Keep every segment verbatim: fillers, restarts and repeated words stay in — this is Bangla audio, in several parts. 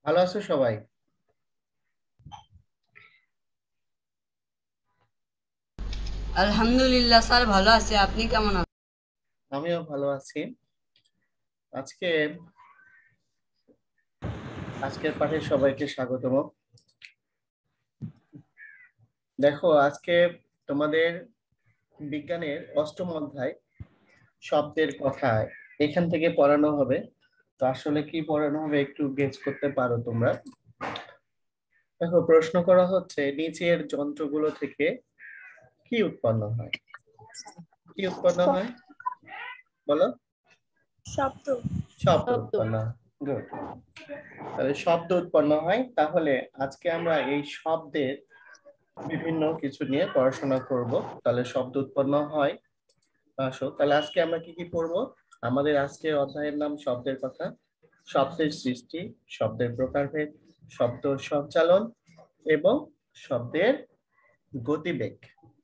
ভালো আছো সবাই? আলহামদুলিল্লাহ স্যার, ভালো আছি। আপনি কেমন আছেন? আমিও ভালো আছি। আজকে আজকের পাঠে সবাইকে স্বাগতম। দেখো, আজকে তোমাদের বিজ্ঞানের অষ্টম অধ্যায় শব্দের কথা এখান থেকে পড়ানো হবে। তো আসলে কি পড়ানো হবে একটু গেস করতে পারো তোমরা? দেখো, প্রশ্ন করা হচ্ছে নিচের যন্ত্রগুলো থেকে কি উৎপন্ন হয়? কি উৎপন্ন হয় বলো? শব্দ। শব্দ শব্দ। উৎপন্ন হয়। গুড। তাহলে শব্দ উৎপন্ন হয়। তাহলে আজকে আমরা এই শব্দের বিভিন্ন কিছু নিয়ে পড়াশোনা করব। তাহলে শব্দ উৎপন্ন হয়। আসো, তাহলে আজকে আমরা কি কি পড়বো? আমাদের আজকের অধ্যায়ের নাম শব্দের কথা। শব্দের সৃষ্টি, শব্দের প্রকারভেদ, শব্দ সঞ্চালন এবং শব্দের গতিবেগ।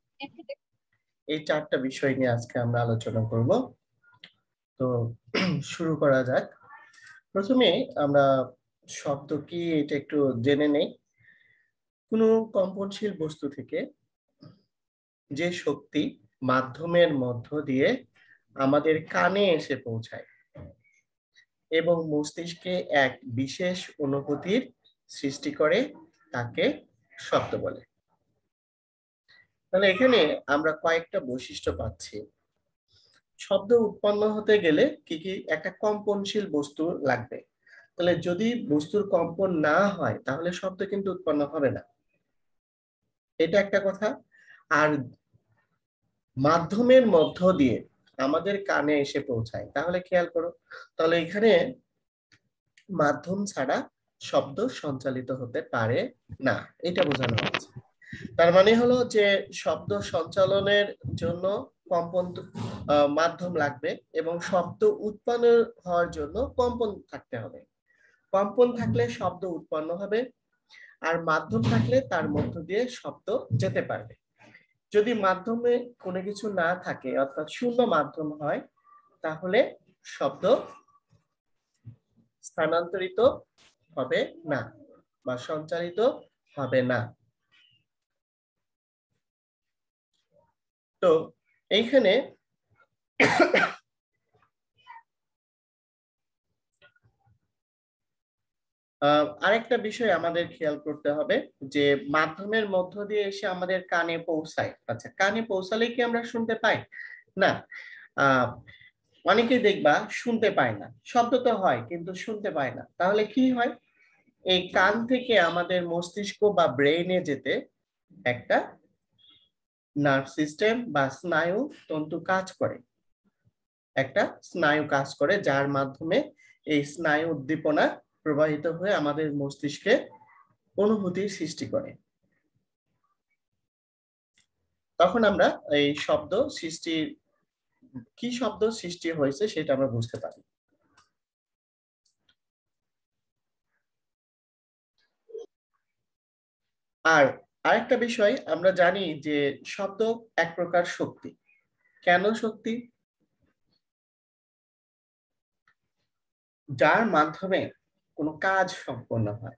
এই চারটা বিষয় নিয়ে আজকে আমরা আলোচনা করব। তো শুরু করা যাক। প্রথমে আমরা শব্দ কি এটা একটু জেনে নেই। কোনো কম্পনশীল বস্তু থেকে যে শক্তি মাধ্যমের মধ্য দিয়ে আমাদের কানে এসে পৌঁছায় এবং মস্তিষ্কে এক বিশেষ অনুভূতির সৃষ্টি করে, তাকে শব্দ বলে। তাহলে এখানে আমরা কয়েকটা বৈশিষ্ট্য পাচ্ছি। শব্দ উৎপন্ন হতে গেলে কি কি একটা কম্পনশীল বস্তু লাগবে। তাহলে যদি বস্তুর কম্পন না হয় তাহলে শব্দ কিন্তু উৎপন্ন হবে না, এটা একটা কথা। আর মাধ্যমের মধ্য দিয়ে আমাদের কানে এসে পৌঁছায়, তাহলে খেয়াল করো, তাহলে এখানে মাধ্যম ছাড়া শব্দ সঞ্চালিত হতে পারে না, এটা বোঝানো হচ্ছে। তার মানে হলো যে শব্দ সঞ্চালনের জন্য কম্পন আহ, মাধ্যম লাগবে এবং শব্দ উৎপন্ন হওয়ার জন্য কম্পন থাকতে হবে। কম্পন থাকলে শব্দ উৎপন্ন হবে, আর মাধ্যম থাকলে তার মধ্য দিয়ে শব্দ যেতে পারবে। যদি মাধ্যমে কোনো কিছু না থাকে, অর্থাৎ শূন্য মাধ্যম হয়, তাহলে শব্দ স্থানান্তরিত হবে না বা সঞ্চারিত হবে না। তো এইখানে আহ আরেকটা বিষয় আমাদের খেয়াল করতে হবে, যে মাধ্যমের মধ্য দিয়ে এসে আমাদের কানে পৌঁছায়। আচ্ছা, কানে পৌঁছালে কি আমরা শুনতে পাই? না। আহ অনেকেই দেখবা শুনতে পায় না, শব্দ তো হয় কিন্তু শুনতে পায় না। তাহলে কি হয়? এই কান থেকে আমাদের মস্তিষ্ক বা ব্রেইনে যেতে একটা নার্ভ সিস্টেম বা স্নায়ু তন্তু কাজ করে। একটা স্নায়ু কাজ করে যার মাধ্যমে এই স্নায়ু উদ্দীপনা প্রবাহিত হয়ে আমাদের মস্তিষ্কে অনুভূতির সৃষ্টি করে। তখন আমরা এই শব্দ সৃষ্টির কি শব্দ সৃষ্টি হয়েছে সেটা আমরা বুঝতে পারি। আর আরেকটা বিষয় আমরা জানি যে শব্দ এক প্রকার শক্তি। কেন শক্তি? যার মাধ্যমে কোনো কাজ সম্পন্ন হয়,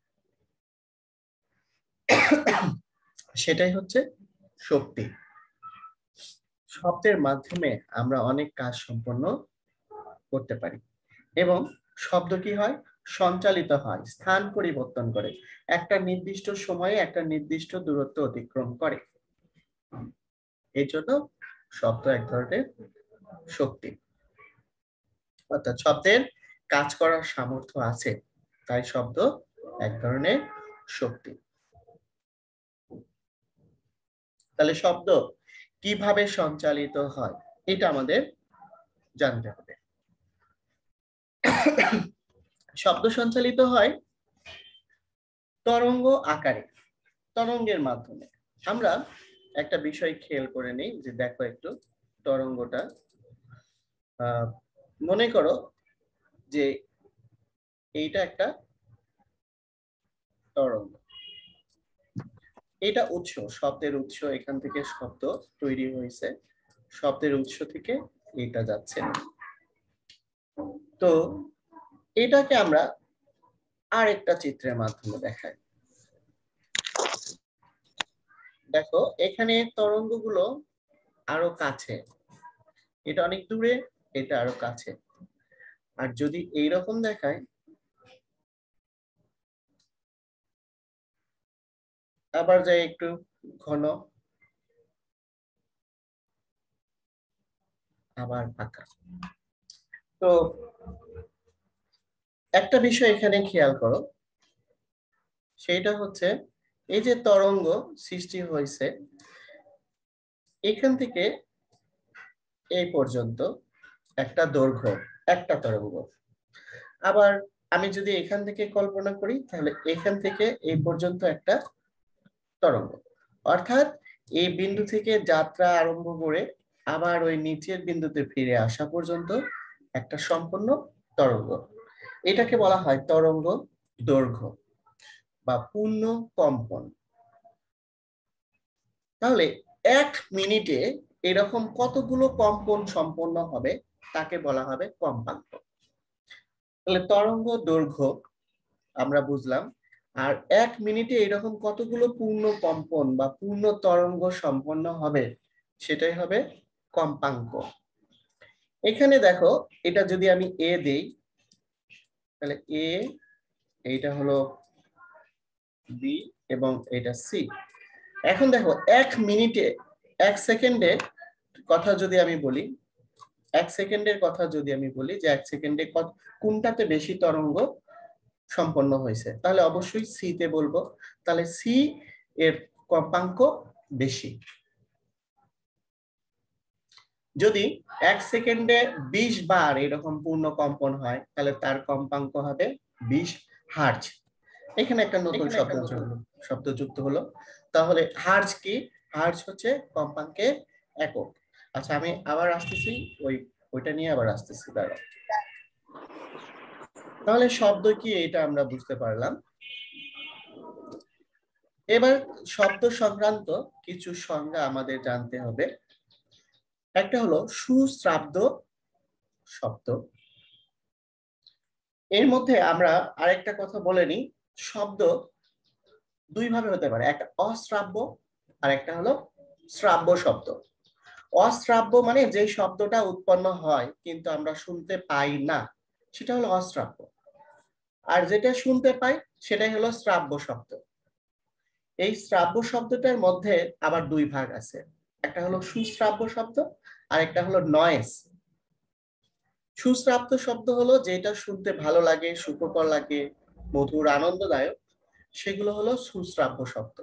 সেটাই হচ্ছে শক্তি। শব্দের মাধ্যমে আমরা অনেক কাজ সম্পন্ন করতে পারি এবং শব্দ কি হয়? সঞ্চালিত হয়, স্থান পরিবর্তন করে, একটা নির্দিষ্ট সময়ে একটা নির্দিষ্ট দূরত্ব অতিক্রম করে। এই জন্য শব্দ এক ধরনের শক্তি, অর্থাৎ শব্দের কাজ করার সামর্থ্য আছে, তাই শব্দ এক ধরনের শক্তি। তাহলে শব্দ কিভাবে সঞ্চালিত হয় এটা আমাদের জানতে হবে। শব্দ সঞ্চালিত হয় তরঙ্গ আকারে, তরঙ্গের মাধ্যমে। আমরা একটা বিষয় খেয়াল করে নিই, যে দেখো একটু তরঙ্গটা, আহ মনে করো যে এইটা একটা তরঙ্গ, এটা উৎস, শব্দের উৎস, এখান থেকে শব্দ তৈরি হয়েছে, শব্দের উৎস থেকে এটা যাচ্ছে। তো এটাকে আমরা আর একটা চিত্রের মাধ্যমে দেখাই। দেখো এখানে তরঙ্গগুলো আরো কাছে, এটা অনেক দূরে, এটা আরো কাছে। আর যদি এইরকম দেখায়, আবার যাই একটু ঘন, আবার ফাঁকা। তো একটা বিষয় এখানে খেয়াল করো, সেইটা হচ্ছে এই যে তরঙ্গ সৃষ্টি হয়েছে এখান থেকে এই পর্যন্ত একটা দৈর্ঘ্য, একটা তরঙ্গ। আবার আমি যদি এখান থেকে কল্পনা করি তাহলে এখান থেকে এই পর্যন্ত একটা তরঙ্গ, অর্থাৎ এই বিন্দু থেকে যাত্রা আরম্ভ করে আবার ওই নিচের বিন্দুতে ফিরে আসা পর্যন্ত একটা সম্পূর্ণ তরঙ্গ। এটাকে বলা হয় তরঙ্গ দৈর্ঘ্য বা পূর্ণ কম্পন। তাহলে এক মিনিটে এরকম কতগুলো কম্পন সম্পন্ন হবে তাকে বলা হবে কম্পাঙ্ক। তাহলে তরঙ্গ দৈর্ঘ্য আমরা বুঝলাম, আর এক মিনিটে এরকম কতগুলো পূর্ণ কম্পন বা পূর্ণ তরঙ্গ সম্পন্ন হবে সেটাই হবে কম্পাঙ্ক। এখানে দেখো এটা যদি আমি এ দেই তাহলে এ, এইটা হলো বি এবং এটা সি। এখন দেখো এক মিনিটে, এক সেকেন্ডে কথা যদি আমি বলি, এক সেকেন্ডের কথা যদি আমি বলি যে এক সেকেন্ডে কোনটাতে বেশি তরঙ্গ সম্পন্ন হয়েছে, তাহলে অবশ্যই সি তে বলবো। তাহলে সি এর কম্পাঙ্ক বেশি। যদি এক সেকেন্ডে বিশ বার এরকম পূর্ণ কম্পন হয় তাহলে তার কম্পাঙ্ক হবে বিশ হার্জ। এখানে একটা নতুন শব্দ শব্দ যুক্ত হলো। তাহলে হার্জ কি? হার্জ হচ্ছে কম্পাঙ্কের একক। আচ্ছা আমি আবার আসতেছি, ওই ওইটা নিয়ে আবার আসতেছি, দাঁড়াও। তাহলে শব্দ কি এটা আমরা বুঝতে পারলাম। এবার শব্দ সংক্রান্ত কিছু সংজ্ঞা আমাদের জানতে হবে। একটা হলো সুশ্রাব্য শব্দ। এর মধ্যে আমরা আরেকটা কথা বলে নিই, শব্দ দুই ভাবে হতে পারে, একটা অশ্রাব্য আর একটা হলো শ্রাব্য শব্দ। অশ্রাব্য মানে যে শব্দটা উৎপন্ন হয় কিন্তু আমরা শুনতে পাই না, সেটা হলো অশ্রাব্য। আর যেটা শুনতে পাই সেটাই হলো শ্রাব্য শব্দ। এই শ্রাব্য শব্দটার মধ্যে আবার দুই ভাগ আছে, একটা হলো সুশ্রাব্য শব্দ আর একটা হলো নয়েজ। সুশ্রাব্য শব্দ হলো যেটা শুনতে ভালো লাগে, সুখকর লাগে, মধুর, আনন্দদায়ক, সেগুলো হলো সুশ্রাব্য শব্দ।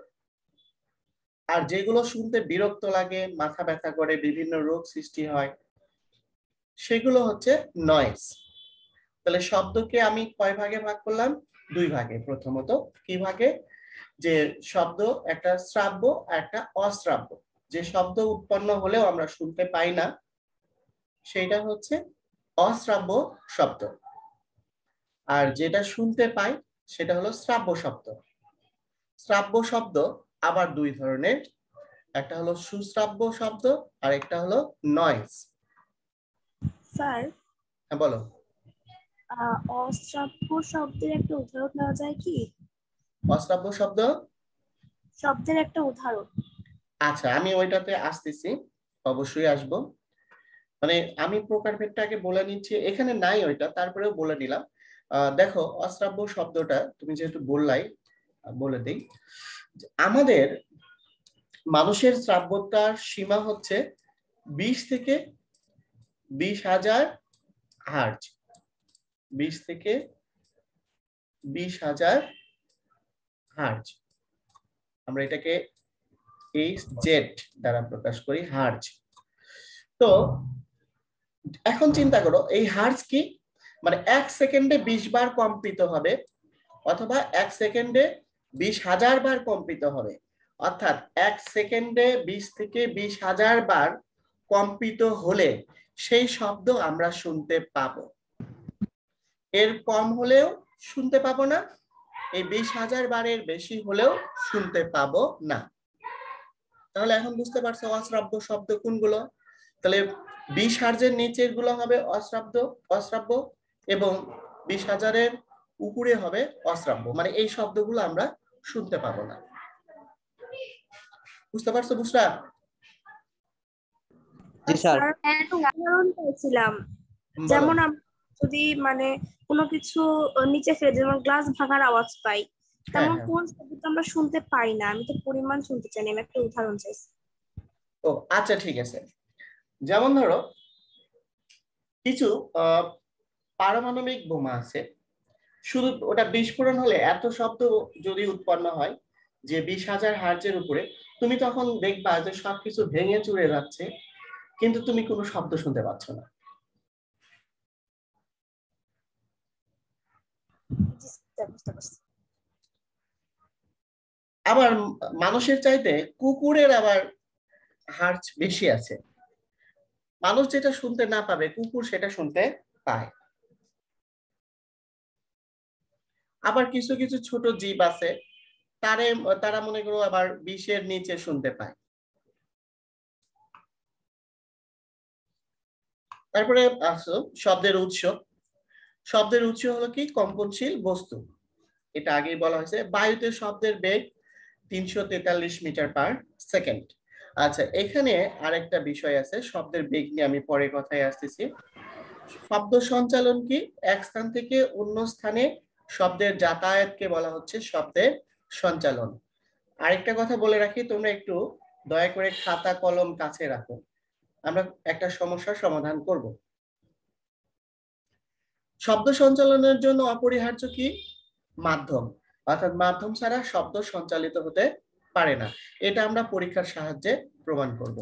আর যেগুলো শুনতে বিরক্ত লাগে, মাথা ব্যথা করে, বিভিন্ন রোগ সৃষ্টি হয়, সেগুলো হচ্ছে নয়েজ। তাহলে শব্দকে আমি কয় ভাগে ভাগ করলাম? দুই ভাগে। প্রথমত কি ভাগে? যে শব্দ একটা শ্রাব্য আর একটা অশ্রাব্য। যে শব্দ উৎপন্ন হলেও আমরা শুনতে পাই না সেটা হচ্ছে অশ্রাব্য শব্দ, আর যেটা শুনতে পাই সেটা হলো শ্রাব্য শব্দ। শ্রাব্য শব্দ আবার দুই ধরনের, একটা হলো সুশ্রাব্য শব্দ আর একটা হলো নয়েজ। স্যার, হ্যাঁ বলো। অশ্রাব্য শব্দের একটা উদাহরণ দেওয়া যায় কি? অশ্রাব্য শব্দ শব্দের একটা উদাহরণ। আচ্ছা আমি ওইটাতে আসতেছি, অবশ্যই আসবো। মানে আমি প্রকারভেদটাকে বলে নিচ্ছি, এখানে নাই ওইটা, তারপরেও বলে নিলাম। আহ দেখো অশ্রাব্য শব্দটা তুমি যেহেতু বললাই, বলে দিই। আমাদের মানুষের শ্রাব্যতার সীমা হচ্ছে বিশ থেকে বিশ হাজার হার্জ। বিশ থেকে বিশ হাজার হার্জ, আমরা এটাকে এইচ জেড দ্বারা প্রকাশ করি, হার্জ। তো এখন চিন্তা করো এই হার্জ কি, মানে এক সেকেন্ডে বিশ বার কম্পিত হবে অথবা এক সেকেন্ডে বিশ হাজার বার কম্পিত হবে, অর্থাৎ এক সেকেন্ডে বিশ থেকে বিশ হাজার বার কম্পিত হলে সেই শব্দ আমরা শুনতে পাবো। এর কম হলেও শুনতে পাবো না, এই বিশ হাজার বারের বেশি হলেও শুনতে পাবো না। তাহলে এখন বুঝতে পারছো অশ্রাব্য শব্দ কোনগুলো? তাহলে বিশ হার্জের নিচের গুলো হবে অশ্রাব্য অশ্রাব্য এবং বিশ হাজারের উপরে হবে অশ্রাব্য, মানে এই শব্দগুলো আমরা শুনতে পাবো না। বুঝতে পারছো বুঝরা? জি স্যার, একটা উদাহরণ পেয়েছিলাম, যেমন আমরা যদি মানে কোনো কিছু নিচে ফেলে যেমন গ্লাস ভাঙার আওয়াজ পাই, তেমন কোন শব্দটা আমরা শুনতে পাই না। আমি তো পরিমাণ শুনতে চাই না, আমি একটা উদাহরণ চাইছি। ও আচ্ছা ঠিক আছে, যেমন ধরো কিছু পারমাণবিক বোমা আছে, শুধু ওটা বিস্ফোরণ হলে এত শব্দ যদি উৎপন্ন হয় যে বিশ হাজার হার্জের উপরে, তুমি তখন দেখবা যে সবকিছু ভেঙে চুরে যাচ্ছে, কিন্তু তুমি কোনো শব্দ শুনতে পাচ্ছ না। আবার মানুষের চাইতে কুকুরের আবার হার্জ বেশি আছে, মানুষ যেটা শুনতে না পাবে কুকুর সেটা শুনতে পায়। আবার কিছু কিছু ছোট জীব আছে, তারে তারা মনে করো আবার বিশের নিচে শুনতে পায়। তারপরে আসো শব্দের উৎস। শব্দের উৎস হলো কি? কম্পনশীল বস্তু। এটা আগেই বলা হয়েছে, বায়ুতে শব্দের বেগ তিনশো তেতাল্লিশ মিটার পার সেকেন্ড। আচ্ছা, এখানে আরেকটা বিষয় আছে, শব্দের বেগ নিয়ে আমি পরে কথায় আসতেছি। শব্দ সঞ্চালন কি? এক স্থান থেকে অন্য স্থানে শব্দের যাতায়াতকে বলা হচ্ছে শব্দের সঞ্চালন। আরেকটা কথা বলে রাখি, তোমরা একটু দয়া করে খাতা কলম কাছে রাখো, আমরা একটা সমস্যার সমাধান করব। শব্দ সঞ্চালনের জন্য অপরিহার্য কি? মাধ্যম, অর্থাৎ মাধ্যম ছাড়া শব্দ সঞ্চালিত হতে পারে না। এটা আমরা পরীক্ষার সাহায্যে প্রমাণ করব।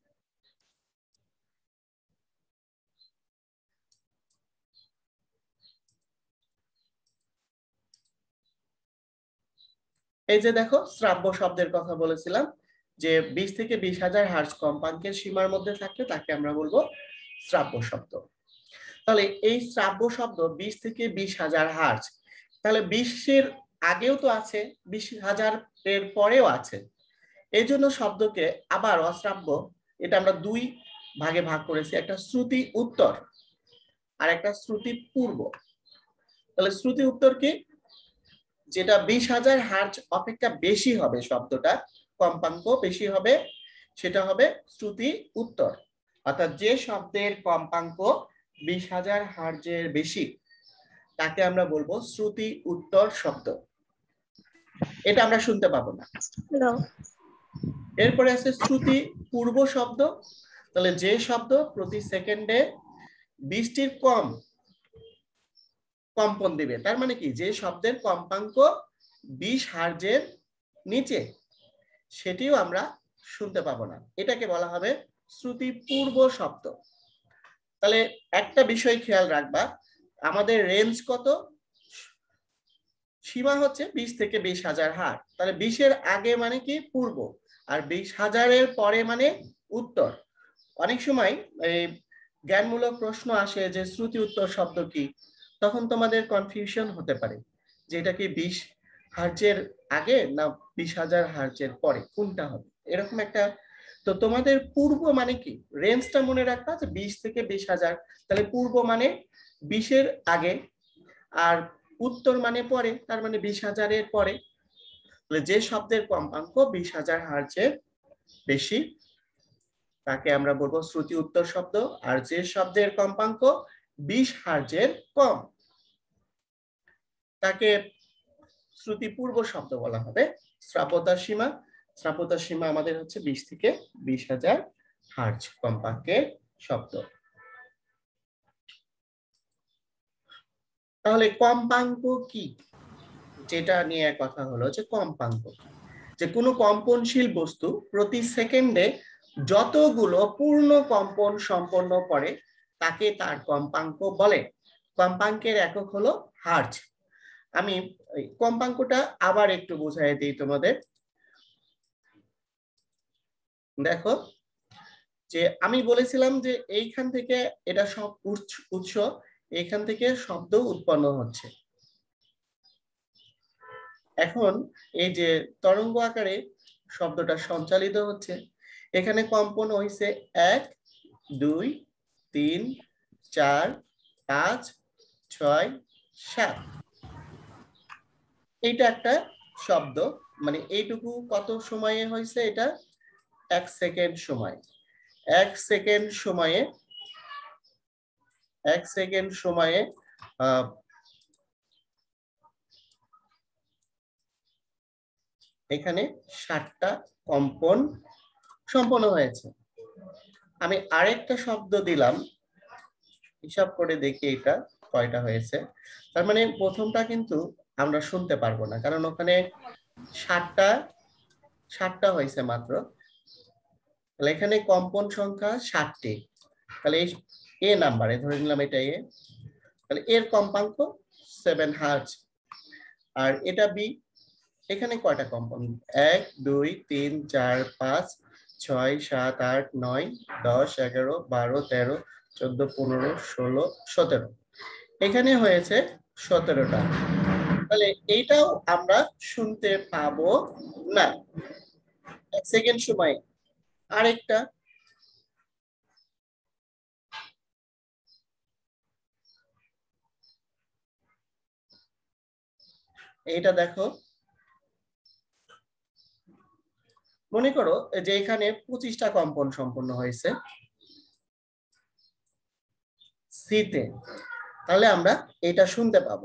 এই যে দেখো, শ্রাব্য শব্দের কথা বলেছিলাম যে বিশ থেকে বিশ হাজার হার্জ কম্পাঙ্কের সীমার মধ্যে থাকলে তাকে আমরা বলবো শ্রাব্য শব্দ। তাহলে এই শ্রাব্য শব্দ বিশ থেকে বিশ হাজার হার্জ, তাহলে বিশের আগেও তো আছে, বিশ হাজার এর পরেও আছে। এই জন্য শব্দকে আবার অশ্রাব্য, এটা আমরা দুই ভাগে ভাগ করেছি, একটা শ্রুতি উত্তর আর একটা শ্রুতি পূর্ব। তাহলে শ্রুতি উত্তর কি? যেটা বিশ হাজার হার্জ অপেক্ষা বেশি হবে, শব্দটা কম্পাঙ্ক বেশি হবে, সেটা হবে শ্রুতি উত্তর। অর্থাৎ যে শব্দের কম্পাঙ্ক বিশ হাজার হার্জের বেশি তাকে আমরা বলবো শ্রুতি উত্তর শব্দ। এটা আমরা শুনতে পাবো না। এরপরে আছে শ্রুতি পূর্ব শব্দ। তাহলে যে শব্দ প্রতি সেকেন্ডে বিশটির কম কম্পন দিবে, তার মানে কি? যে শব্দের কম্পাঙ্ক বিশ হার্জের নিচে, সেটিও আমরা শুনতে পাবো না, এটাকে বলা হবে শ্রুতি পূর্ব শব্দ। তাহলে একটা বিষয় খেয়াল রাখবা, আমাদের রেঞ্জ কত? সীমা হচ্ছে বিশ থেকে বিশ হাজার হার্জ। তাহলে বিশের আগে মানে কি? পূর্ব, আর বিশ হাজারের পরে মানে উত্তর। অনেক সময় এই জ্ঞানমূলক প্রশ্ন আসে যে শ্রুতি উত্তর শব্দ কি, তখন তোমাদের কনফিউশন হতে পারে যে এটা কি বিশ হার্জের আগে না বিশ হাজার হার্জের পরে, কোনটা হবে, এরকম একটা। তো তোমাদের পূর্ব মানে কি? রেঞ্জটা মনে রাখবা যে বিশ থেকে বিশ হাজার। তাহলে পূর্ব মানে বিশের আগে, আর উত্তর মানে পরে, তার মানে বিশ হাজারের পরে। যে শব্দের কম্পাঙ্ক বিশ হাজার হার্জের বেশি তাকে আমরা বলবো শ্রুতি উত্তর শব্দ, আর যে শব্দের কম্পাঙ্ক বিশ হার্জের কম তাকে শ্রুতি পূর্ব শব্দ বলা হবে। শ্রাব্যতার সীমা, শ্রাব্যতার সীমা আমাদের হচ্ছে বিশ থেকে বিশ হাজার হার্জ কম্পাঙ্কের শব্দ। তাহলে কম্পাঙ্ক কি? যেটা নিয়ে কথা হলো যে কম্পাঙ্ক, যে কোনো কম্পনশীল বস্তু প্রতি সেকেন্ডে যতগুলো পূর্ণ কম্পন সম্পন্ন করে তাকে তার কম্পাঙ্ক বলে। কম্পাঙ্কের একক হলো হার্জ। আমি কম্পাঙ্কটা আবার একটু বোঝাই দিই তোমাদের। দেখো, যে আমি বলেছিলাম যে এইখান থেকে এটা সব উৎস, এইখান থেকে শব্দ উৎপন্ন হচ্ছে। এখন এই যে তরঙ্গ আকারে শব্দটা সঞ্চালিত হচ্ছে, এখানে কম্পন হইছে এক, দুই, তিন, চার, পাঁচ, ছয়, সাত। এইটা একটা শব্দ, মানে এইটুকু কত সময়ে হয়েছে? এটা এক সেকেন্ড সময়। এক সেকেন্ড সময়ে এক সেকেন্ড সময়ে আহ এখানে ষাটটা কম্পন সম্পন্ন হয়েছে। আমি আরেকটা শব্দ দিলাম, হিসাব করে দেখি এটা কয়টা হয়েছে। তার মানে প্রথমটা কিন্তু আমরা শুনতে পারবো না, কারণ ওখানে ষাটটা ষাটটা হয়েছে মাত্র। তাহলে এখানে কম্পন সংখ্যা ষাটটি। তাহলে এই এ নাম্বারে ধরে নিলাম এটা এ, তাহলে এর কম্পাঙ্ক সেভেন হার্জ। আর এটা বি, এখানে কয়টা কম্পন? এক দুই তিন চার পাঁচ ছয় সাত আট নয় দশ এগারো বারো তেরো চোদ্দ পনেরো ষোলো সতেরো, এখানে হয়েছে সতেরোটা। তাহলে এইটাও আমরা শুনতে পাবো না এক সেকেন্ড সময়। আরেকটা, এইটা দেখো, মনে করো যে এখানে পঁচিশটা কম্পন সম্পন্ন হয়েছে সিতে, তাহলে আমরা এটা শুনতে পাবো।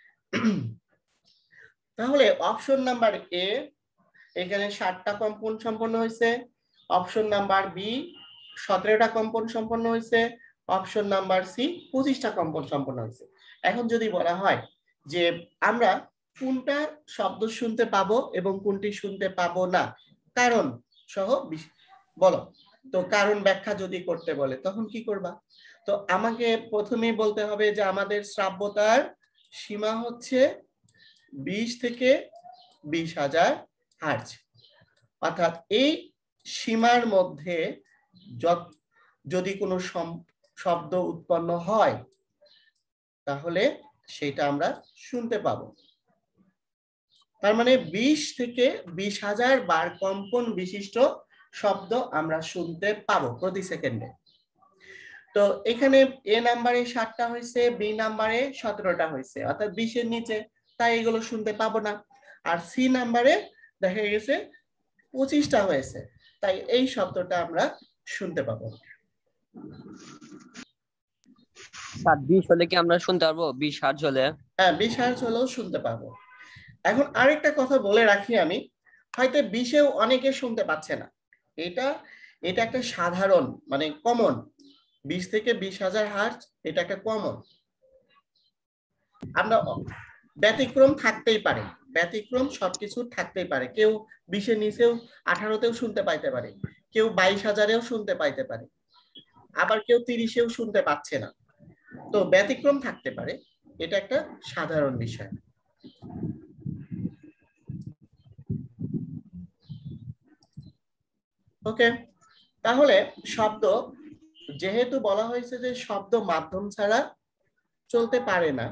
তাহলে অপশন নাম্বার এ, এখানে ষাটটা কম্পন সম্পন্ন হয়েছে। অপশন নাম্বার বি, সতেরোটা কম্পন সম্পন্ন হয়েছে। অপশন নাম্বার সি, পঁচিশটা কম্পন সম্পন্ন হয়েছে। এখন যদি বলা হয় যে আমরা কোনটা শব্দ শুনতে পাবো এবং কোনটি শুনতে পাবো না, কারণ সহ বলো। তো কারণ ব্যাখ্যা যদি করতে বলে তখন কি করবা? তো আমাকে প্রথমেই বলতে হবে যে আমাদের শ্রাব্যতার সীমা হচ্ছে বিশ থেকে বিশ হাজার হার্জ, অর্থাৎ এই সীমার মধ্যে যদি কোনো শব্দ উৎপন্ন হয় তাহলে সেটা আমরা শুনতে পাবো। তার মানে বিশ থেকে বিশ হাজার বার কম্পন বিশিষ্ট শব্দ আমরা শুনতে পাবো প্রতি সেকেন্ডে। তো এখানে এ নাম্বারে ষাটটা হয়েছে, বি নাম্বারে সতেরোটা হয়েছে, অর্থাৎ বিশের নিচে, তাই এগুলো শুনতে পাবো না। আর সি নাম্বারে দেখা গেছে পঁচিশটা হয়েছে, তাই এই শব্দটা আমরা শুনতে পাবো। স্যার বিশ হলে কি আমরা শুনতে পারবো? বিশ হার্জ হলে? হ্যাঁ, বিশ হার্জ হলেও শুনতে পাবো। এখন আরেকটা কথা বলে রাখি আমি, হয়তো বিশেও অনেকে শুনতে পাচ্ছে না, এটা এটা একটা সাধারণ মানে কমন। বিশ থেকে বিশ হাজার হার্জ এটা একটা কমন। আমরা ব্যতিক্রম থাকতেই পারে, ব্যতিক্রম সবকিছু থাকতেই পারে। কেউ বিশের নিচেও আঠারোতেও শুনতে পাইতে পারে, কেউ বাইশ হাজারেও শুনতে পাইতে পারে, আবার কেউ তিরিশেও শুনতে পাচ্ছে না। তো ব্যতিক্রম থাকতে পারে, এটা একটা সাধারণ বিষয়। ওকে, তাহলে শব্দ যেহেতু বলা হয়েছে যে শব্দ মাধ্যম ছাড়া চলতে পারে না,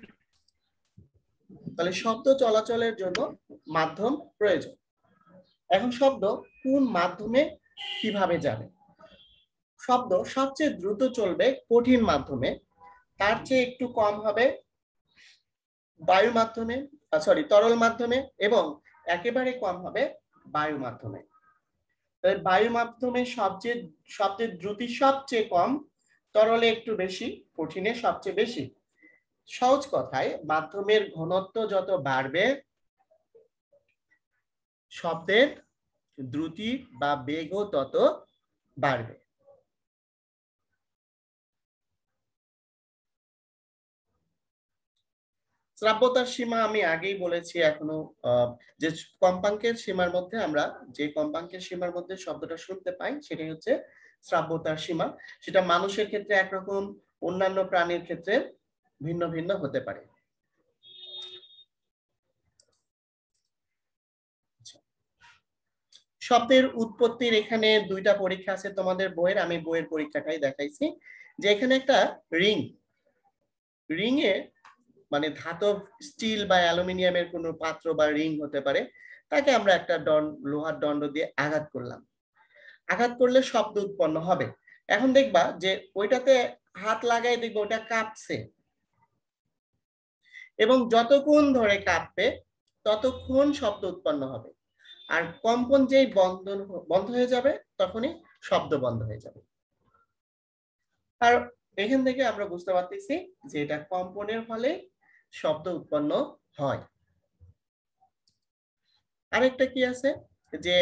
তাহলে শব্দ চলাচলের জন্য মাধ্যম প্রয়োজন। এখন শব্দ কোন মাধ্যমে কিভাবে যাবে? শব্দ সবচেয়ে দ্রুত চলবে কঠিন মাধ্যমে, তার চেয়ে একটু কম হবে বায়ু মাধ্যমে, সরি তরল মাধ্যমে, এবং একেবারে কম হবে বায়ু মাধ্যমে। বায়ু মাধ্যমে সবচেয়ে শব্দের দ্রুতি সবচেয়ে কম, তরলে একটু বেশি, কঠিনে সবচেয়ে বেশি। সহজ কথায় মাধ্যমের ঘনত্ব যত বাড়বে শব্দের দ্রুতি বা বেগও তত বাড়বে। শ্রাব্যতার সীমা আমি আগেই বলেছি, এখনো যে কম্পাঙ্কের সীমার মধ্যে আমরা যে কম্পাঙ্কের সীমার মধ্যে শব্দটা শুনতে পাই সেটাই হচ্ছে শ্রাব্যতার সীমা। সেটা মানুষের ক্ষেত্রে একরকম, অন্যান্য প্রাণীর ক্ষেত্রে ভিন্ন ভিন্ন হতে পারে। শব্দের উৎপত্তির এখানে দুইটা পরীক্ষা আছে তোমাদের বইয়ের, আমি বইয়ের পরীক্ষাটাই দেখাইছি। যে এখানে একটা রিং, রিং এ মানে ধাতব স্টিল বা অ্যালুমিনিয়ামের কোনো পাত্র বা রিং হতে পারে, তাকে আমরা একটা দণ্ড লোহার দণ্ড দিয়ে আঘাত করলাম। আঘাত করলে শব্দ উৎপন্ন হবে। এখন দেখবা যে ওইটাতে হাত লাগাই দেখবো ওটা কাঁপছে, এবং যতক্ষণ ধরে কাঁপবে ততক্ষণ শব্দ উৎপন্ন হবে, আর কম্পন যেই বন্ধ বন্ধ হয়ে যাবে তখনই শব্দ বন্ধ হয়ে যাবে। আর এখান থেকে আমরা বুঝতে পারতেছি যে এটা কম্পনের ফলে শব্দ উৎপন্ন হয়। আরেকটা কি আছে যে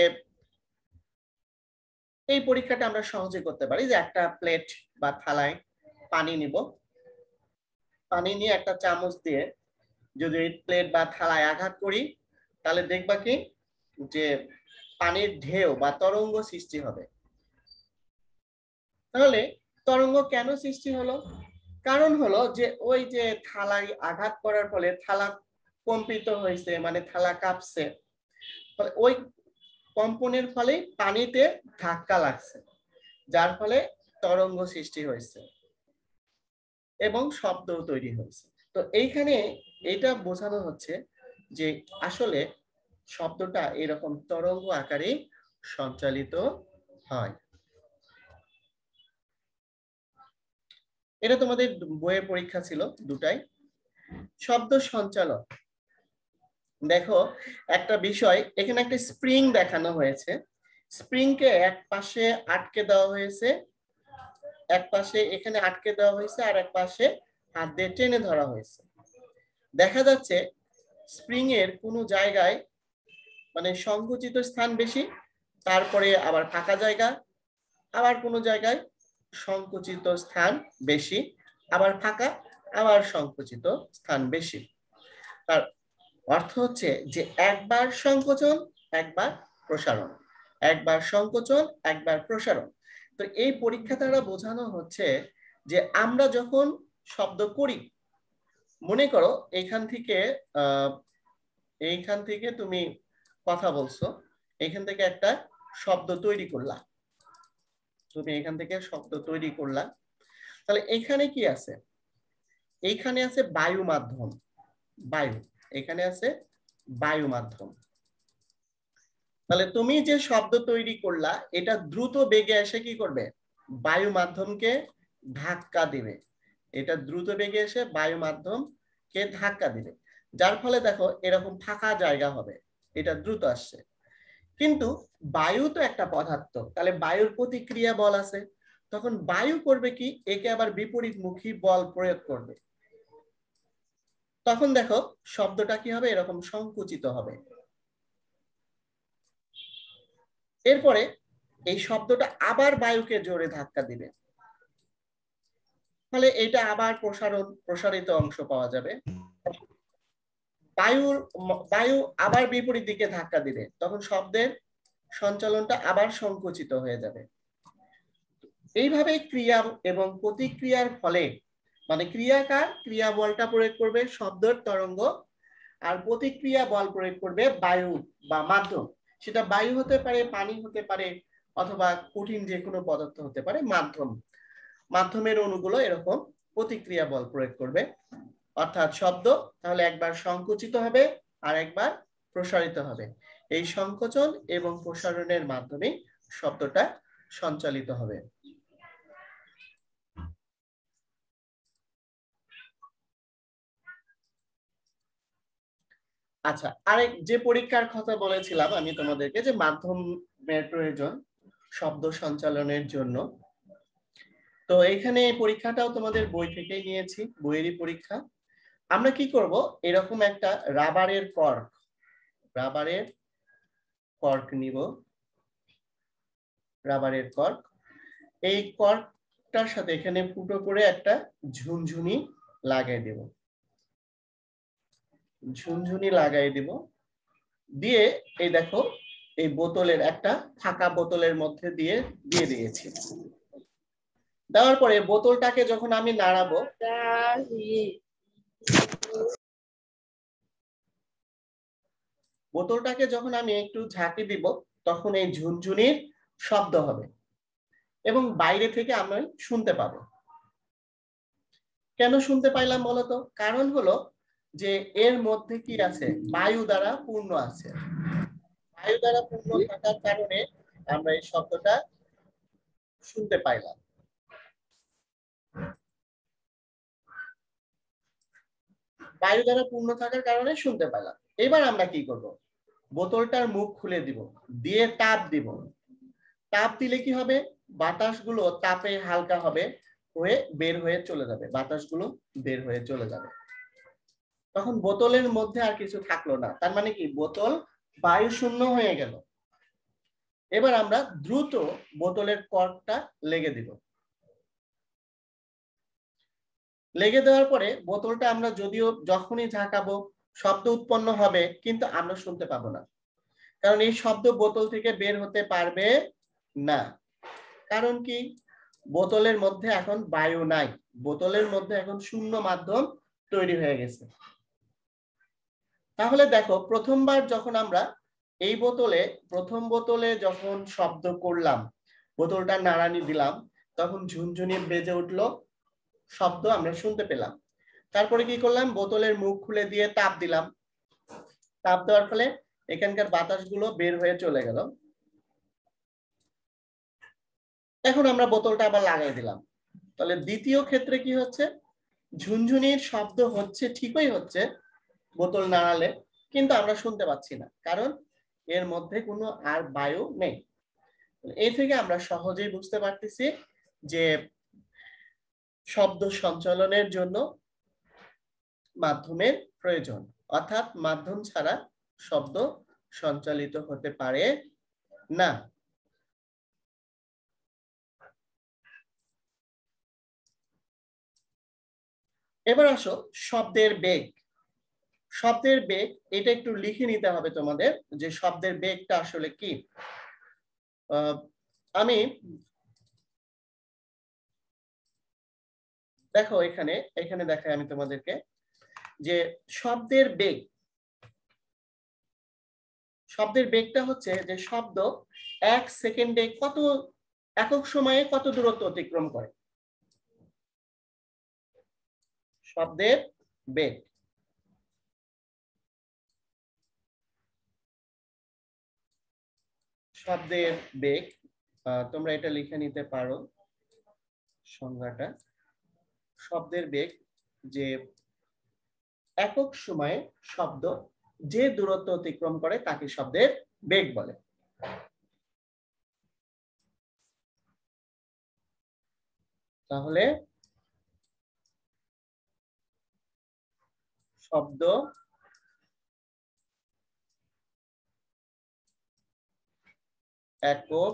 এই পরীক্ষাটা আমরা সহজে করতে পারি, যে একটা প্লেট বা থালায় পানি নিব, পানি নিয়ে একটা চামচ দিয়ে যদি প্লেট বা থালায় আঘাত করি তাহলে দেখবা কি যে পানির ঢেউ বা তরঙ্গ সৃষ্টি হবে। তাহলে তরঙ্গ কেন সৃষ্টি হলো? কারণ হলো যে ওই যে থালায় আঘাত করার ফলে থালা কম্পিত হয়েছে, মানে থালা কাঁপছে, ওই কম্পনের ফলে পানিতে ধাক্কা লাগছে, যার ফলে তরঙ্গ সৃষ্টি হয়েছে এবং শব্দ তৈরি হয়েছে। তো এইখানে এটা বোঝানো হচ্ছে যে আসলে শব্দটা এরকম তরঙ্গ আকারে সঞ্চালিত হয়। এটা তোমাদের বইয়ের পরীক্ষা ছিল দুটাই। শব্দ সঞ্চালন, দেখো একটা বিষয় এখানে একটা স্প্রিং দেখানো হয়েছে, স্প্রিংকে এক পাশে আটকে দেওয়া হয়েছে, এক পাশে এখানে আটকে দেওয়া হয়েছে আর এক পাশে হাত দিয়ে টেনে ধরা হয়েছে। দেখা যাচ্ছে স্প্রিং এর কোনো জায়গায় মানে সংকুচিত স্থান বেশি, তারপরে আবার ফাঁকা জায়গা, আবার কোনো জায়গায় সংকুচিত স্থান বেশি, আবার ফাঁকা, আবার সংকুচিত স্থান বেশি। তার অর্থ হচ্ছে যে একবার সংকোচন একবার প্রসারণ, একবার সংকোচন একবার প্রসারণ। তো এই পরীক্ষা দ্বারা বোঝানো হচ্ছে যে আমরা যখন শব্দ করি, মনে করো এইখান থেকে আহ এইখান থেকে তুমি কথা বলছো, এইখান থেকে একটা শব্দ তৈরি করলা, তুমি এখান থেকে শব্দ তৈরি করলা, তাহলে এখানে কি আছে? এইখানে আছে বায়ু মাধ্যম, বায়ু, এখানে আছে বায়ু মাধ্যম। তাহলে তুমি যে শব্দ তৈরি করলা এটা দ্রুত বেগে এসে কি করবে? বায়ু মাধ্যমকে ধাক্কা দিবে, এটা দ্রুত বেগে এসে বায়ু মাধ্যমকে ধাক্কা দিবে, যার ফলে দেখো এরকম ফাঁকা জায়গা হবে, এটা দ্রুত আসছে। কিন্তু বায়ু তো একটা পদার্থ, তাহলে বায়ুর প্রতিক্রিয়া বল আছে, তখন বায়ু করবে কি? একে আবার বিপরীতমুখী বল প্রয়োগ করবে, তখন দেখো শব্দটা কি হবে? এরকম সংকুচিত হবে। এরপরে এই শব্দটা আবার বায়ুকে জোরে ধাক্কা দিবে, ফলে এটা আবার প্রসারণ প্রসারিত অংশ পাওয়া যাবে। বায়ুর বায়ু আবার বিপরীত দিকে ধাক্কা দিবে, তখন শব্দের সঞ্চালনটা আবার সংকুচিত হয়ে যাবে। এইভাবে ক্রিয়া এবং প্রতিক্রিয়ার ফলে, মানে ক্রিয়াকার ক্রিয়া বলটা প্রয়োগ করবে শব্দের তরঙ্গ, আর প্রতিক্রিয়া বল প্রয়োগ করবে বায়ু বা মাধ্যম, সেটা বায়ু হতে পারে, পানি হতে পারে, অথবা কঠিন যে কোনো পদার্থ হতে পারে। মাধ্যম মাধ্যমের অণুগুলো এরকম প্রতিক্রিয়া বল প্রয়োগ করবে, অর্থাৎ শব্দ তাহলে একবার সংকুচিত হবে আর একবার প্রসারিত হবে। এই সংকোচন এবং প্রসারণের মাধ্যমে শব্দটা সঞ্চালিত হবে। আচ্ছা, আরেক যে পরীক্ষার কথা বলেছিলাম আমি তোমাদেরকে, যে মাধ্যমের প্রয়োজন শব্দ সঞ্চালনের জন্য, তো এখানে এই পরীক্ষাটাও তোমাদের বই থেকেই নিয়েছি, বইয়েরই পরীক্ষা। আমরা কি করব? এরকম একটা রাবারের কর্ক, রাবারের কর্ক নিব, রাবারের কর্ক, এই কর্কটার সাথে এখানে ফুটো করে একটা ঝুনঝুনি লাগাই দেব, ঝুনঝুনি লাগাই দিব, দিয়ে এই দেখো এই বোতলের একটা ফাঁকা বোতলের মধ্যে দিয়ে দিয়ে দিয়েছি। দেওয়ার পরে বোতলটাকে যখন আমি নাড়াবো, বোতলটাকে যখন আমি একটু ঝাঁকি দিব তখন এই ঝুনঝুনির শব্দ হবে এবং বাইরে থেকে আমি শুনতে পাবো। কেন শুনতে পাইলাম বলতো? কারণ হলো যে এর মধ্যে কি আছে? বায়ু দ্বারা পূর্ণ আছে, বায়ু দ্বারা পূর্ণ থাকার কারণে আমরা এই শব্দটা শুনতে পাইলাম। বায়ু দ্বারা পূর্ণ থাকার কারণে শুনতে পেলাম। এবার আমরা কি করব, বোতলটার মুখ খুলে দিব, দিয়ে তাপ দিব। তাপ দিলে কি হবে, বাতাসগুলো তাপে হালকা হবে, হয়ে বের হয়ে চলে যাবে, বাতাসগুলো বের হয়ে চলে যাবে। তখন বোতলের মধ্যে আর কিছু থাকলো না, তার মানে কি বোতল বায়ু শূন্য হয়ে গেল। এবার আমরা দ্রুত বোতলের কর্কটা লেগে দিব। লেগে দেওয়ার পরে বোতলটা আমরা যদিও যখনই ঝাঁকাবো শব্দ উৎপন্ন হবে, কিন্তু আমরা শুনতে পাবো না, কারণ এই শব্দ বোতল থেকে বের হতে পারবে না। কারণ কি, বোতলের মধ্যে এখন বায়ু নাই, বোতলের মধ্যে এখন শূন্য মাধ্যম তৈরি হয়ে গেছে। তাহলে দেখো, প্রথমবার যখন আমরা এই বোতলে প্রথম বোতলে যখন শব্দ করলাম, বোতলটা নাড়ানি দিলাম, তখন ঝুনঝুনি বেজে উঠলো, শব্দ আমরা শুনতে পেলাম। তারপরে কি করলাম, বোতলের মুখ খুলে দিয়ে তাপ দিলাম, তাপ দেওয়ার ফলে এখানকার বাতাসগুলো বের হয়ে চলে গেল। এখন আমরা বোতলটা আবার লাগাই দিলাম। তাহলে দ্বিতীয় ক্ষেত্রে কি হচ্ছে, ঝুনঝুনির শব্দ হচ্ছে, ঠিকই হচ্ছে বোতল নাড়ালে, কিন্তু আমরা শুনতে পাচ্ছি না, কারণ এর মধ্যে কোনো আর বায়ু নেই। এই থেকে আমরা সহজেই বুঝতে পারতেছি যে শব্দ সঞ্চালনের জন্য মাধ্যমের প্রয়োজন, অর্থাৎ মাধ্যম ছাড়া শব্দ সঞ্চালিত হতে পারে না। এবার আসো শব্দের বেগ। শব্দের বেগ এটা একটু লিখে নিতে হবে তোমাদের, যে শব্দের বেগটা আসলে কি। আমি দেখো এখানে এখানে দেখাই আমি তোমাদেরকে, যে শব্দের বেগ, শব্দের বেগটা হচ্ছে যে শব্দ এক সেকেন্ডে কত, একক সময়ে কত দূরত্ব অতিক্রম করে, শব্দের বেগ। শব্দের বেগ, তোমরা এটা লিখে নিতে পারো সংজ্ঞাটা। শব্দের বেগ যে একক সময়ে শব্দ যে দূরত্ব অতিক্রম করে তাকে শব্দের বেগ বলে। তাহলে শব্দ একক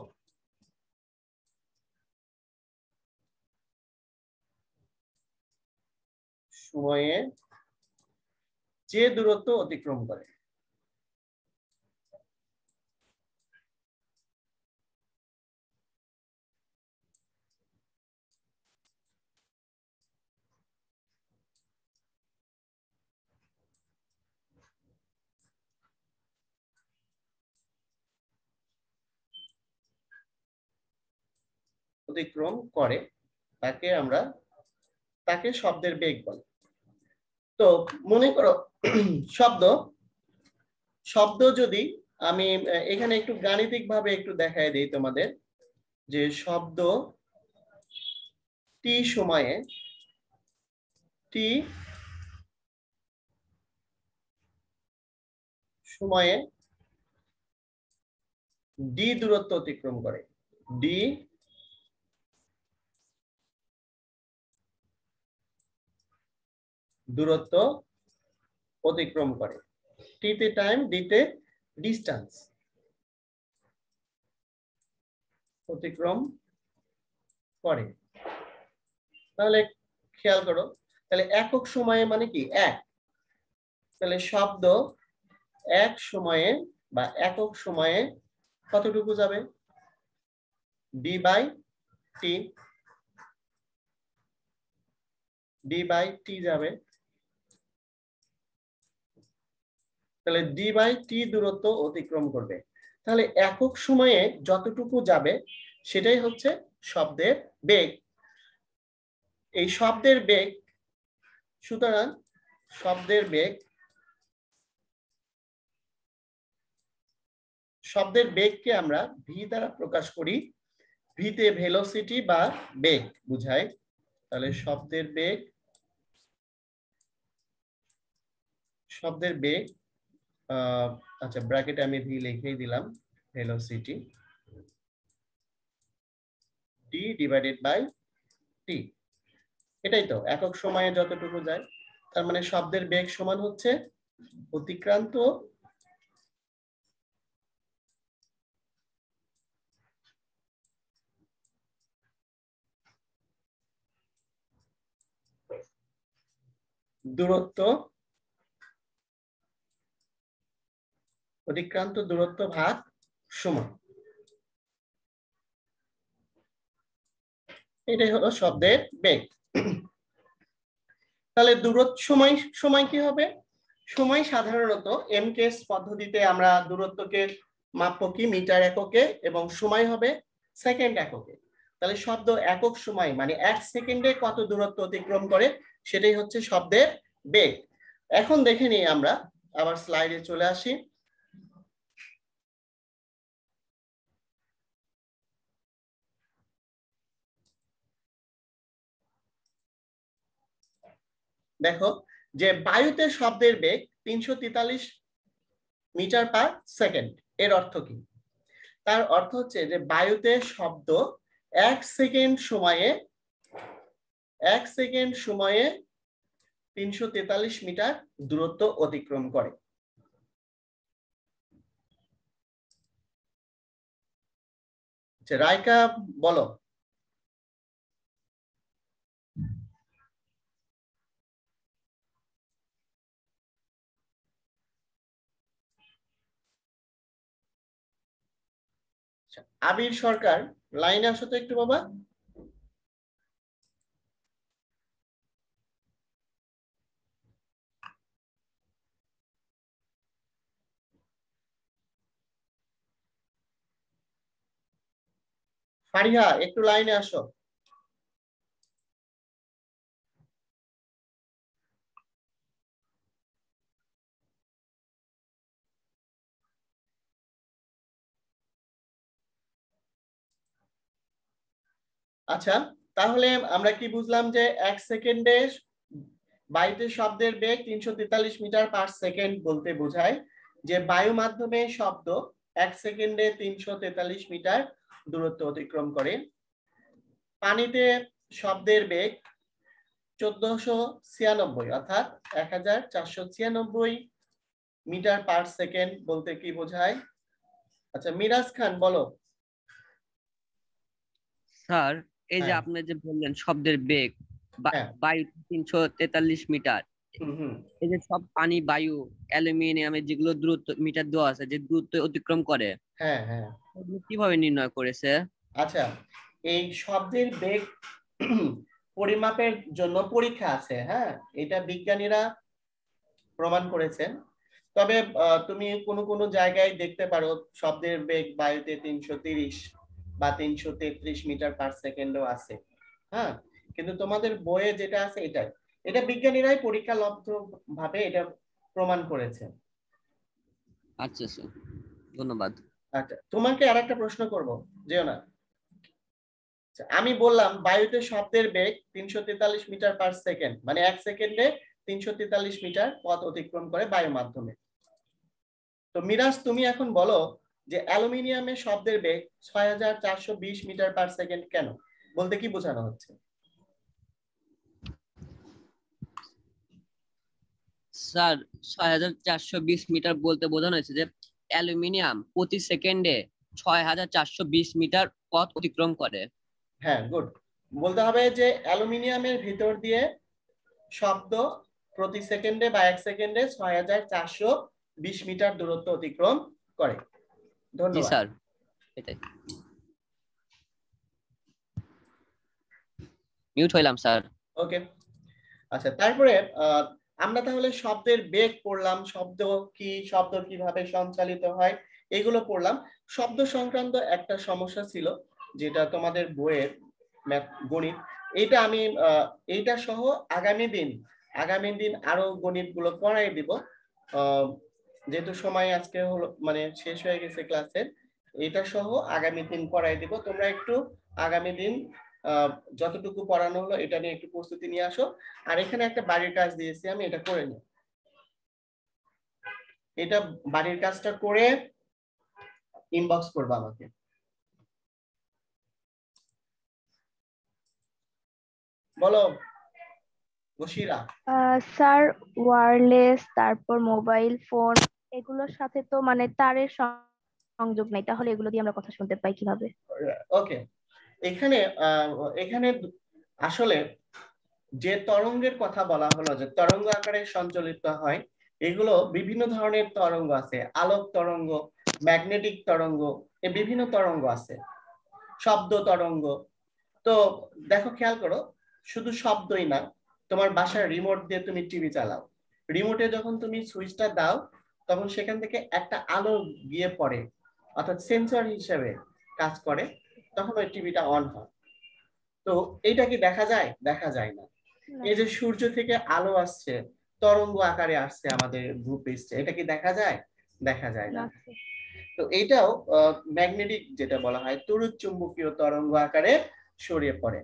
সময়ে যে দূরত্ব অতিক্রম করে, অতিক্রম করে তাকে আমরা তাকে শব্দের বেগ বলে। তো মনে করো শব্দ শব্দ যদি আমি এখানে একটু গাণিতিক ভাবে একটু দেখায় দিই তোমাদের, যে শব্দ টি সময়ে টি সময়ে ডি দূরত্ব অতিক্রম করে, ডি দূরত্ব অতিক্রম করে, টিতে টাইম, ডিতে ডিস্টেন্স অতিক্রম করে। তাহলে খেয়াল করো, তাহলে একক সময়ে মানে কি এক, তাহলে শব্দ এক সময়ে বা একক সময়ে কতটুকু যাবে, D by T, D by T যাবে। তাহলে ডি বাই টি দূরত্ব অতিক্রম করবে। তাহলে একক সময়ে যতটুকু যাবে সেটাই হচ্ছে শব্দের বেগ। এই শব্দের বেগ, সুতরাং শব্দের বেগ শব্দের বেগকে আমরা ভি দ্বারা প্রকাশ করি, ভিতে ভেলোসিটি বা বেগ বুঝায়। তাহলে শব্দের বেগ শব্দের বেগ, আচ্ছা ব্র্যাকেটে আমি ভি লিখেই দিলাম, velocity T divided by T, এটাই তো একক সময়ে যতটুকু যায়। তার মানে শব্দের বেগ সমান হচ্ছে অতিক্রান্ত দূরত্ব, অতিক্রান্ত দূরত্ব ভাগ সময়, এটাই হলো শব্দের বেগ। তাহলে দূরত্ব সময়, সময় কি হবে? সময় সাধারণত এমকেএস পদ্ধতিতে আমরা দূরত্বকে মাপব কি মিটার এককে এবং সময় হবে সেকেন্ড এককে। তাহলে শব্দ একক সময় মানে এক সেকেন্ডে কত দূরত্ব অতিক্রম করে সেটাই হচ্ছে শব্দের বেগ। এখন দেখে নিই, আমরা আবার স্লাইডে চলে আসি। দেখো যে বায়ুতে শব্দের বেগ তিনশো তেতাল্লিশ মিটার পার সেকেন্ড, এর অর্থ কি? তার অর্থ হচ্ছে যে বায়ুতে শব্দ এক সেকেন্ড সময়ে এক সেকেন্ড সময়ে তিনশো তেতাল্লিশ মিটার দূরত্ব অতিক্রম করে। রাইকা বলো। আবির সরকার, লাইনে আসো তো একটু বাবা। ফারিহা একটু লাইনে আসো। আচ্ছা, তাহলে আমরা কি বুঝলাম যে এক সেকেন্ডে বায়ুতে শব্দের বেগ তিনশো তেতাল্লিশ মিটার পার সেকেন্ড বলতে বোঝায় যে বায়ু মাধ্যমে শব্দ এক সেকেন্ডে তিনশো তেতাল্লিশ মিটার দূরত্ব অতিক্রম করে। পানিতে শব্দের বেগ চোদ্দশো ছিয়ানব্বই অর্থাৎ এক হাজার চারশো ছিয়ানব্বই মিটার পার সেকেন্ড বলতে কি বোঝায়? আচ্ছা মিরাজ খান বলো। স্যার এই যে হ্যাঁ আপনি যে বললেন শব্দের বেগ বা- হ্যাঁ বায়ু তিনশো তেতাল্লিশ মিটার, হুম হুম এই যে সব পানি বায়ু অ্যালুমিনিয়ামের যেগুলো দূরত্ব মিটার দেওয়া আছে যে দূরত্ব অতিক্রম করে, হ্যাঁ হ্যাঁ এগুলো কিভাবে নির্ণয় করেছে? আচ্ছা, এই শব্দের বেগ পরিমাপের জন্য পরীক্ষা আছে। হ্যাঁ, এটা বিজ্ঞানীরা প্রমাণ করেছেন। তবে আহ, তুমি কোনো কোনো জায়গায় দেখতে পারো শব্দের বেগ বায়ুতে তিনশো তিরিশ বা তিনশো তেত্রিশ মিটার পার সেকেন্ডও আছে। হ্যাঁ, কিন্তু তোমাদের বইয়ে যেটা আছে এটাই, এটা বিজ্ঞানীরাই পরীক্ষালব্ধ ভাবে এটা প্রমাণ করেছে। আচ্ছা স্যার, ধন্যবাদ। আচ্ছা, তোমাকে আর একটা প্রশ্ন করব, যেও না। আচ্ছা, আমি বললাম বায়ুতে শব্দের বেগ তিনশো তেতাল্লিশ মিটার পার সেকেন্ড মানে এক সেকেন্ডে তিনশো তেতাল্লিশ মিটার পথ অতিক্রম করে বায়ু মাধ্যমে। তো মিরাজ তুমি এখন বলো যে অ্যালুমিনিয়ামের শব্দের বেগ ছয় হাজার চারশো বিশ মিটার পার সেকেন্ড কেন, বলতে কি বোঝানো হচ্ছে? স্যার ছয় হাজার চারশো বিশ মিটার বলতে বোঝানো হয়েছে যে অ্যালুমিনিয়াম প্রতি সেকেন্ডে ছয় হাজার চারশো বিশ মিটার পথ অতিক্রম করে। হ্যাঁ গুড, বলতে হবে যে অ্যালুমিনিয়ামের ভিতর দিয়ে শব্দ প্রতি সেকেন্ডে বা এক সেকেন্ডে ছয় হাজার চারশো বিশ মিটার দূরত্ব অতিক্রম করে। জি ধন্যবাদ। স্যার, এটাই। মিউট হইলাম স্যার। ওকে, আচ্ছা তারপরে আহ, আমরা তাহলে শব্দের বেগ পড়লাম, শব্দ কি, শব্দ কিভাবে সঞ্চালিত হয় এগুলো পড়লাম। শব্দ সংক্রান্ত একটা সমস্যা ছিল যেটা তোমাদের বইয়ের ম্যাথ গণিত, এইটা আমি আহ, এইটা সহ আগামী দিন আগামী দিন আরো গণিত গুলো পড়াই দিব। আহ, যেহেতু সময় আজকে হলো মানে শেষ হয়ে গেছে ক্লাসের, এটা সহ আগামী দিন পড়াই দিব। তোমরা একটু আগামী দিন আহ যতটুকু পড়ানো হলো এটা নিয়ে একটু প্রস্তুতি নিয়ে আসো। আর এখানে একটা বাড়ির কাজ দিয়েছি আমি, এটা করে নিই। এটা বাড়ির কাজটা করে ইনবক্স করবা আমাকে। বলো বশিরা। স্যার ওয়্যারলেস, তারপর মোবাইল ফোন, এগুলোর সাথে তো মানে তারের সংযোগ নাই, তাহলে এগুলো দিয়ে আমরা কথা শুনতে পাই কিভাবে? ওকে, এখানে এখানে আসলে যে তরঙ্গের কথা বলা হলো, যে তরঙ্গ আকারে সঞ্চালিত হয়, এগুলো বিভিন্ন ধরনের তরঙ্গ আছে। আলোক তরঙ্গ, ম্যাগনেটিক তরঙ্গ, এ বিভিন্ন তরঙ্গ আছে, শব্দ তরঙ্গ। তো দেখো, খেয়াল করো, শুধু শব্দই না, তোমার বাসার রিমোট দিয়ে তুমি টিভি চালাও, রিমোটে যখন তুমি সুইচটা দাও তখন সেখান থেকে একটা আলো গিয়ে পড়ে, অর্থাৎ সেন্সর হিসেবে কাজ করে, তখন ওই টিভিটা অন হয়। তো এইটা কি দেখা যায়? দেখা যায় না। এই যে সূর্য থেকে আলো আসছে, তরঙ্গ আকারে আসছে আমাদের ভূপৃষ্ঠে, এটা কি দেখা যায়? দেখা যায় না। তো এইটাও ম্যাগনেটিক, যেটা বলা হয় তড়িৎ চুম্বকীয় তরঙ্গ আকারে ছড়িয়ে পড়ে।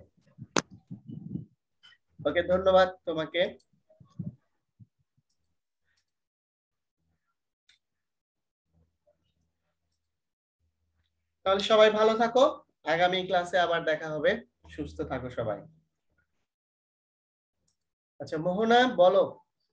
ওকে, ধন্যবাদ তোমাকে। তাহলে সবাই ভালো থাকো, আগামী ক্লাসে আবার দেখা হবে। সুস্থ থাকো সবাই। আচ্ছা মোহনা, বলো।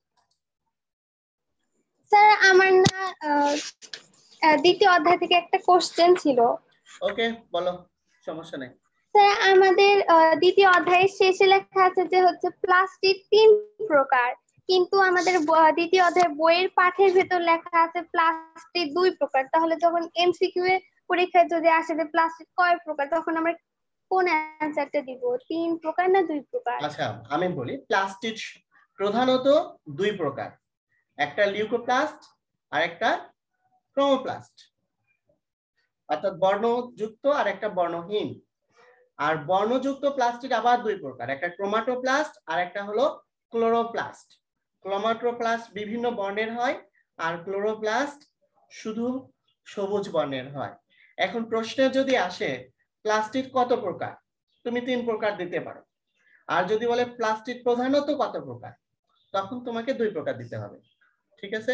স্যার আমার না দ্বিতীয় অধ্যায় থেকে একটা কোশ্চেন ছিল। ওকে বলো, সমস্যা নেই। স্যার আমাদের দ্বিতীয় অধ্যায়ের শেষে লেখা আছে যে হচ্ছে প্লাস্টিক তিন প্রকার, কিন্তু আমাদের দ্বিতীয় অধ্যায়ের বইয়ের পাঠের ভেতর লেখা আছে প্লাস্টিক দুই প্রকার। তাহলে যখন এমসিকিউ এর পরীক্ষায় যদি আসে যে প্লাস্টিক কয় প্রকার, তখন আমরা কোন অ্যানসারটা দিব? তিন প্রকার না দুই প্রকার? আচ্ছা আমি বলি, প্লাস্টিক প্রধানত দুই প্রকার, একটা লিউকোপ্লাস্ট আর একটা ক্রোমোপ্লাস্ট, অর্থাৎ বর্ণযুক্ত আর একটা বর্ণহীন। আর বর্ণযুক্ত প্লাস্টিক আবার দুই প্রকার, একটা ক্রোমাটোপ্লাস্ট আর একটা হলো ক্লোরোপ্লাস্ট। ক্রোমাটোপ্লাস্ট বিভিন্ন বর্ণের হয়, আর ক্লোরোপ্লাস্ট শুধু সবুজ বর্ণের হয়। এখন প্রশ্নে যদি আসে প্লাস্টিক কত প্রকার, তুমি তিন প্রকার দিতে পারো। আর যদি বলে প্লাস্টিক প্রধানত কত প্রকার, তখন তোমাকে দুই প্রকার দিতে হবে। ঠিক আছে?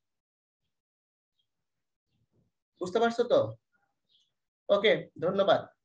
বুঝতে পারছো তো? ওকে, ধন্যবাদ।